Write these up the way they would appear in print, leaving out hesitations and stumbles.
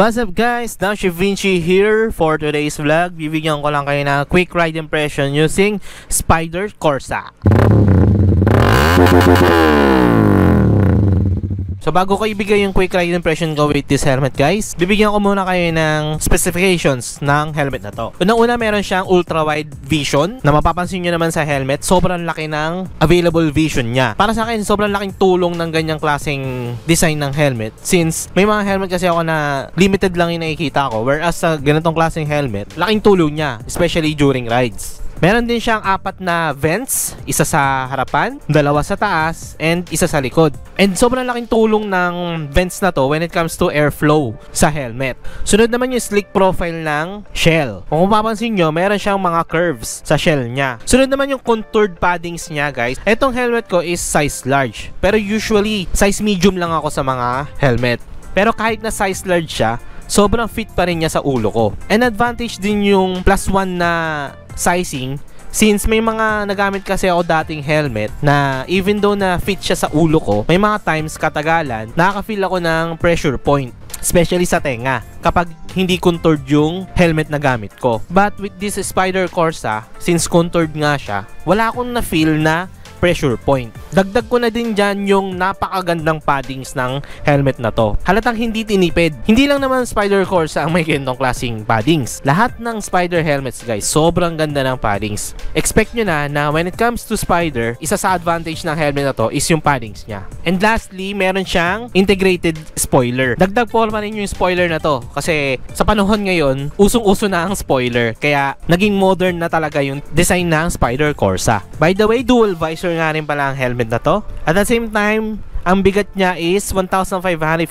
What's up guys, Dashi Vinci here for today's vlog. Bibigyan ko lang kayo ng quick ride impression using Spyder Corsa. So bago ko ibigay yung quick ride impression ko with this helmet guys, bibigyan ko muna kayo ng specifications ng helmet na to. Unang-una, meron siyang ultra wide vision na mapapansin nyo naman sa helmet. Sobrang laki ng available vision niya. Para sa akin, sobrang laking tulong ng ganyang klaseng design ng helmet, since may mga helmet kasi ako na limited lang yung nakikita ko, whereas sa ganitong klaseng helmet, laking tulong niya, especially during rides. Meron din siyang 4 na vents, isa sa harapan, 2 sa taas, and isa sa likod. And sobrang laking tulong ng vents na to when it comes to airflow sa helmet. Sunod naman yung slick profile ng shell. Kung mapapansin nyo, meron siyang mga curves sa shell niya. Sunod naman yung contoured paddings niya guys. Etong helmet ko is size large, pero usually size medium lang ako sa mga helmet. Pero kahit na size large siya, sobrang fit pa rin niya sa ulo ko. And advantage din yung +1 na sizing, since may mga nagamit kasi ako dating helmet na even though na fit siya sa ulo ko, may mga times katagalan nakaka-feel ako ng pressure point, especially sa tenga kapag hindi contoured yung helmet na gamit ko. But with this Spyder Corsa, since contoured nga siya, wala akong na-feel na pressure point. Dagdag ko na din dyan yung napakagandang paddings ng helmet na to. Halatang hindi tinipid. Hindi lang naman Spyder Corsa ang may ganitong klaseng paddings. Lahat ng Spyder helmets guys, sobrang ganda ng paddings. Expect nyo na when it comes to Spyder, isa sa advantage ng helmet na to is yung paddings niya. And lastly, meron siyang integrated spoiler. Dagdag po pa rin yung spoiler na to kasi sa panahon ngayon, usong-uso na ang spoiler. Kaya naging modern na talaga yung design ng Spyder Corsa. By the way, dual visor nga rin pala ang helmet na to. At the same time, ang bigat niya is 1,550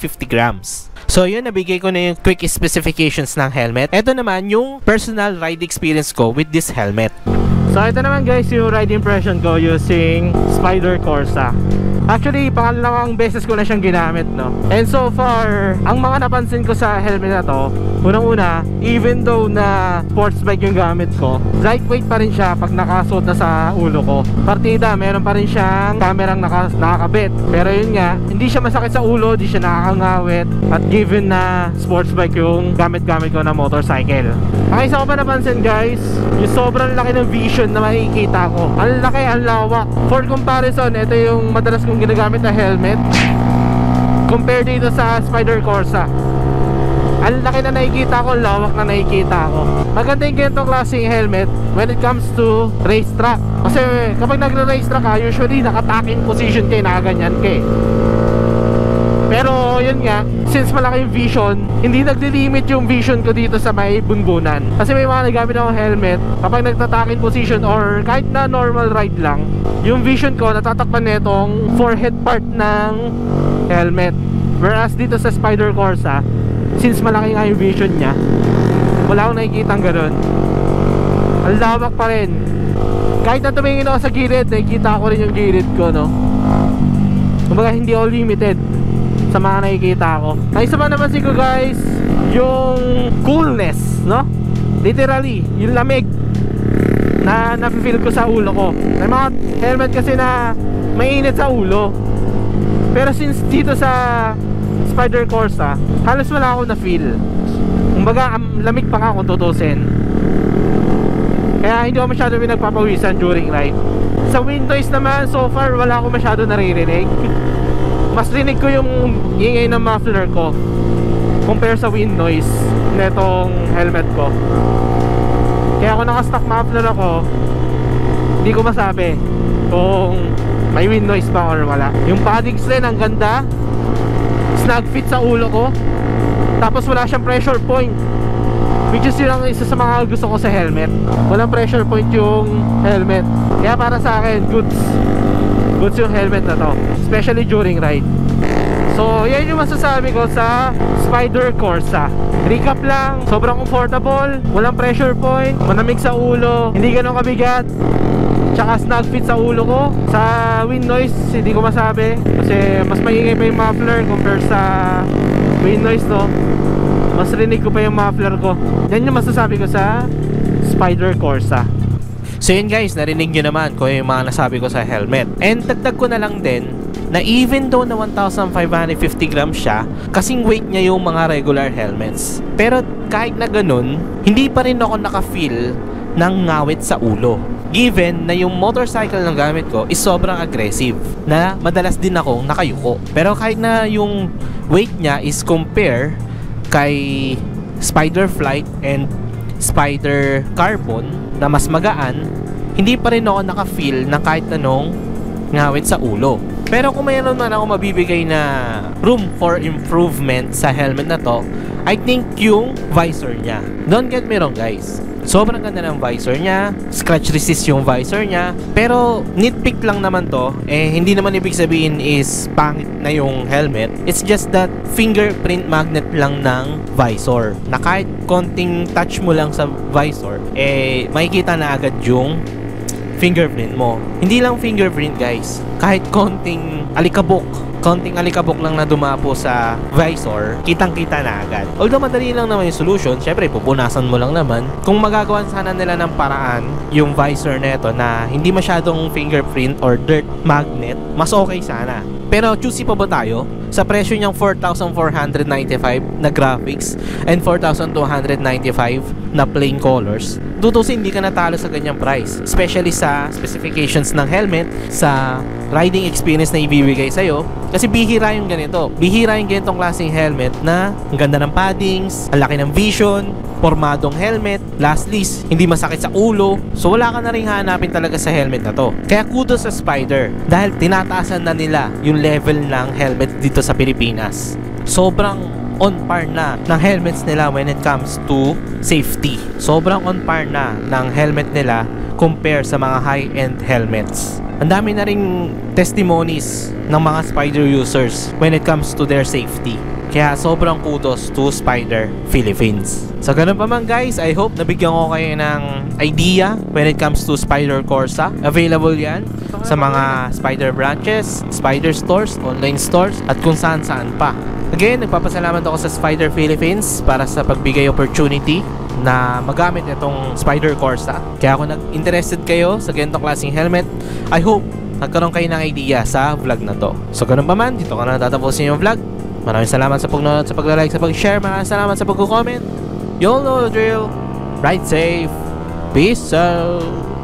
grams. So yun, nabigay ko na yung quick specifications ng helmet. Ito naman yung personal ride experience ko with this helmet. So ito naman guys yung ride impression ko using Spyder Corsa. Actually, pangalawang beses ko na siyang ginamit, no? And so far, ang mga napansin ko sa helmet na to, unang-una, even though na sports bike yung gamit ko, lightweight pa rin siya pag nakasuot na sa ulo ko. Partida, meron pa rin siyang kamerang nakakabit. Pero yun nga, hindi siya masakit sa ulo, hindi siya nakakangawit. At given na sports bike yung gamit-gamit ko na motorcycle. Ang isa ko pa napansin guys, yung sobrang laki ng vision na makikita ko. Ang laki, ang lawak. For comparison, ito yung madalas kong ginagamit na helmet compare dito sa Spyder Corsa. Ang laki na nakikita ko, lawak na nakikita ko. Maganda yung ganitong klaseng helmet when it comes to racetrack. Kasi kapag nagre-racetrack ka, usually nakataking position kayo, nakaganyan kayo. Pero yun nga, since malaki yung vision, hindi nagli-limit yung vision ko dito sa may bunbunan. Kasi may mga nagamit akong helmet, kapag nagtataking position or kahit na normal ride lang, yung vision ko natatakpan netong forehead part ng helmet. Whereas dito sa Spyder Corsa, since malaki nga yung vision niya, wala akong nakikita ang ganun. Ang lawak pa rin. Kahit na tumingin ako sa gilid, nakikita ko rin yung gilid ko, no? Kumbaga hindi ako limited sa mga nakikita ko. Ay, isa pa naman ko guys, yung coolness, no? Literally, yung lamig na nafe-feel ko sa ulo ko. May mga helmet kasi na mainit sa ulo. Pero since dito sa Spyder Corsa, halos wala akong na-feel. Kumbaga, lamig pa nga kung tutusin. Kaya hindi ako masyado pinagpapawisan during ride. Sa wind noise naman, so far, wala akong masyado naririnig. Mas rinig ko yung ingay ng muffler ko compare sa wind noise netong helmet ko. Kaya kung naka-stock muffler ako, hindi ko masabi kung may wind noise ba or wala. Yung paddings din, ang ganda, snug fit sa ulo ko, tapos wala siyang pressure point, which is yun ang isa sa mga gusto ko sa helmet. Walang pressure point yung helmet. Kaya para sa akin, goods yung helmet na to, especially during ride. So yan yung masasabi ko sa Spyder Corsa. Recap lang, sobrang comfortable, walang pressure point, manamig sa ulo, hindi ganun kabigat, tsaka snug fit sa ulo ko. Sa wind noise, hindi ko masabi kasi mas maingay pa yung muffler compare sa wind noise, no? Mas rinig ko pa yung muffler ko. Yan yung masasabi ko sa Spyder Corsa. So yun guys, narinig nyo naman kung yung mga nasabi ko sa helmet. And dagdag ko na lang din, na even though na 1,550 grams siya, kasing weight niya yung mga regular helmets. Pero kahit na ganun, hindi pa rin ako naka-feel ng ngawit sa ulo. Given na yung motorcycle ng gamit ko is sobrang aggressive, na madalas din akong nakayuko. Pero kahit na yung weight niya is compare kay Spider Flight and Spider Carbon na mas magaan, hindi pa rin ako naka-feel ng kahit anong ngawit sa ulo. Pero kung mayroon man ako mabibigay na room for improvement sa helmet na to, I think yung visor niya. Don't get me wrong guys, sobrang ganda ng visor niya, scratch resist yung visor niya, pero nitpick lang naman to, hindi naman ibig sabihin is pangit na yung helmet. It's just that fingerprint magnet lang ng visor, na kahit konting touch mo lang sa visor, makikita na agad yung fingerprint mo. Hindi lang fingerprint guys, kahit konting alikabok lang na dumapo sa visor, kitang-kita na agad. Although madali lang naman yung solution, syempre pupunasan mo lang naman. Kung magagawan sana nila ng paraan yung visor neto na hindi masyadong fingerprint or dirt magnet, mas okay sana. Pero choosy pa ba tayo? Sa presyo niyang 4,495 na graphics and 4,295 na plain colors, tutusin hindi ka natalo sa ganyang price. Especially sa specifications ng helmet, sa riding experience na ibibigay sa'yo. Kasi bihira yung ganito. Bihira yung ganitong klaseng helmet na ang ganda ng paddings, ang laki ng vision, pormadong helmet, lastly, hindi masakit sa ulo. So wala ka na rin hanapin talaga sa helmet na to. Kaya kudos sa Spider dahil tinataasan na nila yung level ng helmet dito sa Pilipinas. Sobrang on par na ng helmets nila when it comes to safety. Sobrang on par na ng helmet nila compare sa mga high-end helmets. Ang dami na ring testimonies ng mga Spider users when it comes to their safety. Kaya sobrang kudos to Spider Philippines. So ganun pa man guys, I hope nabigyan ko kayo ng idea when it comes to Spider Corsa. Available yan sa mga Spider branches, Spider stores, online stores, at kung saan-saan pa. Again, nagpapasalamat ako sa Spider Philippines para sa pagbigay opportunity na magamit itong Spider Corsa. Kaya kung nag-interested kayo sa ganitong klaseng helmet, I hope nagkaroon kayo ng idea sa vlog na to. So ganun pa man, dito ko na natatapusin yung vlog. Maraming salamat sa pag-nood, sa pag-like, sa pag-share. Maraming salamat sa pag-comment. You all know the drill. Ride safe. Peace out.